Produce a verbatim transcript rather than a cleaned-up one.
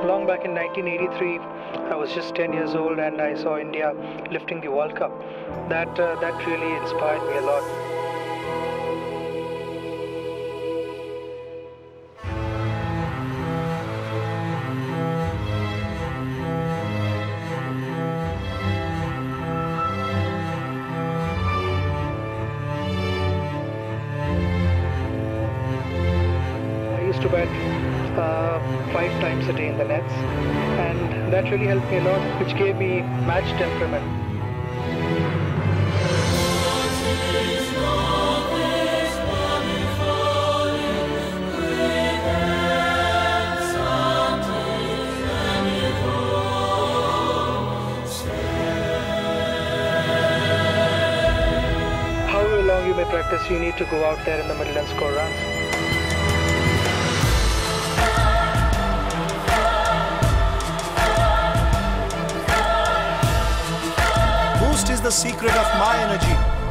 Long back in nineteen eighty-three, I was just ten years old and I saw India lifting the World Cup. That, uh, that really inspired me a lot. I used to bat uh, five times a day in the nets, and that really helped me a lot, which gave me match temperament. However long you may practice, you need to go out there in the middle and score runs. Boost is the secret of my energy.